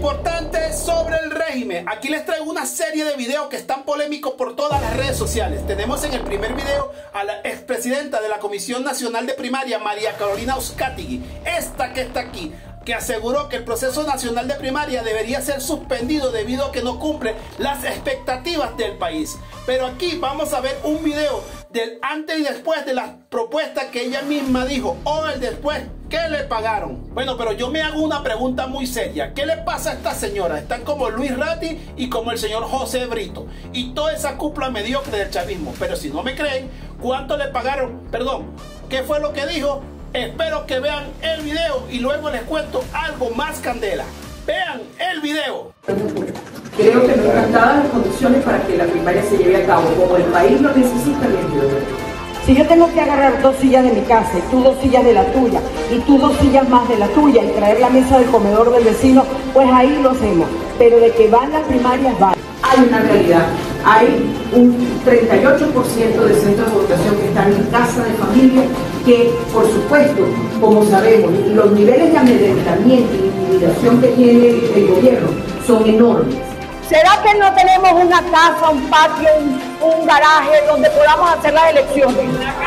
importante sobre el régimen. Aquí les traigo una serie de videos que están polémicos por todas las redes sociales. Tenemos en el primer video a la expresidenta de la Comisión Nacional de Primaria, María Carolina Uzcategui, esta que está aquí, que aseguró que el proceso nacional de primaria debería ser suspendido debido a que no cumple las expectativas del país. Pero aquí vamos a ver un video del antes y después de las propuestas que ella misma dijo, o el después que le pagaron. Bueno, pero yo me hago una pregunta muy seria. ¿Qué le pasa a esta señora? Están como Luis Ratti y como el señor José Brito y toda esa cúpula mediocre del chavismo. Pero si no me creen, ¿cuánto le pagaron? Perdón, ¿qué fue lo que dijo? Espero que vean el video y luego les cuento algo más candela. Vean el video. Creo que no están dadas las condiciones para que la primaria se lleve a cabo. Como el país lo necesita, les digo. Si yo tengo que agarrar 2 sillas de mi casa y tú 2 sillas de la tuya y tú 2 sillas más de la tuya y traer la mesa del comedor del vecino, pues ahí lo hacemos. Pero de que van las primarias, van. Hay una realidad. Hay un 38% de centros de votación que están en casa de familia que, por supuesto, como sabemos, los niveles de amedrentamiento y intimidación que tiene el gobierno son enormes. ¿Será que no tenemos una casa, un patio, un garaje donde podamos hacer las elecciones?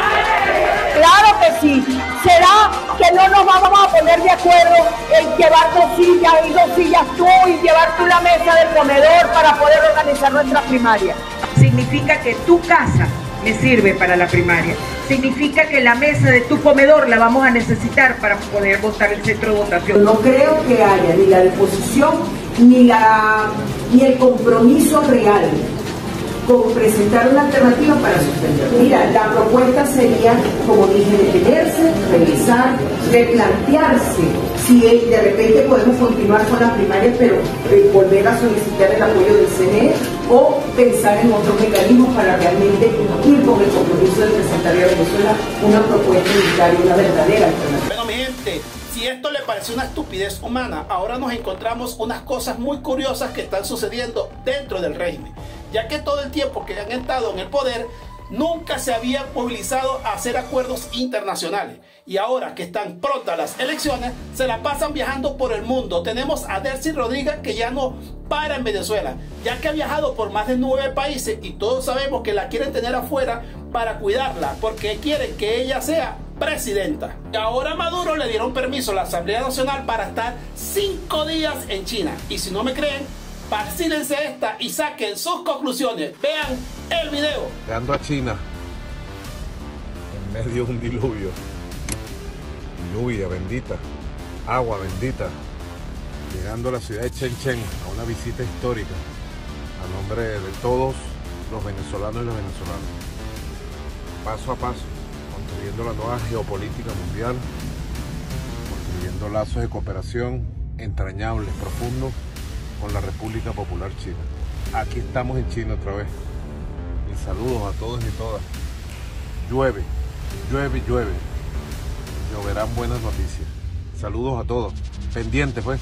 Claro que sí. ¿Será que no nos vamos a poner de acuerdo en llevar 2 sillas y 2 sillas tú y llevar tú la mesa del comedor para poder organizar nuestra primaria? Significa que tu casa me sirve para la primaria. Significa que la mesa de tu comedor la vamos a necesitar para poder votar el centro de votación. No creo que haya ni la disposición ni el compromiso real con presentar una alternativa para suspender. Mira, la propuesta sería, como dije, detenerse, revisar, replantearse si de repente podemos continuar con las primarias, pero volver a solicitar el apoyo del CNE o pensar en otros mecanismos para realmente ir con el compromiso de presentarle a Venezuela una propuesta unitaria, una verdadera alternativa. Bueno, mi gente, si esto le parece una estupidez humana, ahora nos encontramos unas cosas muy curiosas que están sucediendo dentro del régimen, ya que todo el tiempo que han estado en el poder nunca se habían movilizado a hacer acuerdos internacionales, y ahora que están prontas las elecciones se la pasan viajando por el mundo. Tenemos a Delcy Rodríguez, que ya no para en Venezuela, ya que ha viajado por más de 9 países y todos sabemos que la quieren tener afuera para cuidarla, porque quieren que ella sea presidenta. Y ahora a Maduro le dieron permiso a la Asamblea Nacional para estar 5 días en China, y si no me creen, vacílense esta y saquen sus conclusiones. Vean el video. Llegando a China en medio de un diluvio, lluvia bendita, agua bendita, llegando a la ciudad de Shenzhen a una visita histórica a nombre de todos los venezolanos y las venezolanas, paso a paso, construyendo la nueva geopolítica mundial, construyendo lazos de cooperación entrañables, profundos, con la República Popular China. Aquí estamos en China otra vez. Y saludos a todos y todas. Llueve, llueve, llueve. Lloverán buenas noticias. Saludos a todos. Pendientes, pues.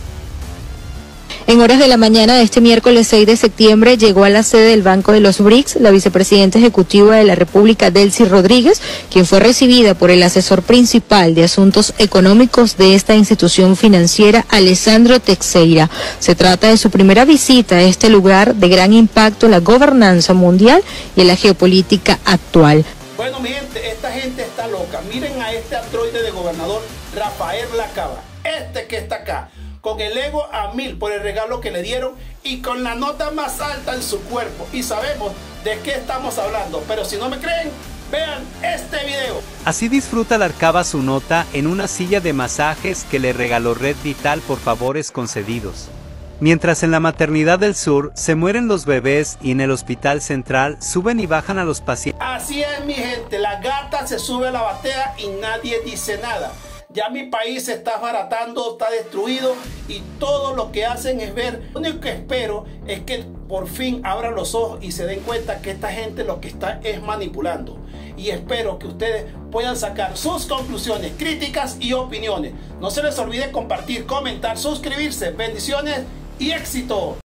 En horas de la mañana de este miércoles 6 de septiembre llegó a la sede del Banco de los BRICS la vicepresidenta ejecutiva de la República, Delcy Rodríguez, quien fue recibida por el asesor principal de asuntos económicos de esta institución financiera, Alessandro Teixeira. Se trata de su primera visita a este lugar de gran impacto en la gobernanza mundial y en la geopolítica actual. Bueno, mi gente, esta gente está loca. Miren a este androide de gobernador, Rafael Lacaba, este que está acá, con el ego a 1000 por el regalo que le dieron y con la nota más alta en su cuerpo. Y sabemos de qué estamos hablando, pero si no me creen, vean este video. Así disfruta Lacaba su nota en una silla de masajes que le regaló Red Vital por favores concedidos. Mientras en la maternidad del sur se mueren los bebés y en el hospital central suben y bajan a los pacientes. Así es, mi gente, la gata se sube a la batea y nadie dice nada. Ya mi país se está baratando, está destruido y todo lo que hacen es ver. Lo único que espero es que por fin abran los ojos y se den cuenta que esta gente lo que está es manipulando. Y espero que ustedes puedan sacar sus conclusiones, críticas y opiniones. No se les olvide compartir, comentar, suscribirse. Bendiciones y éxito.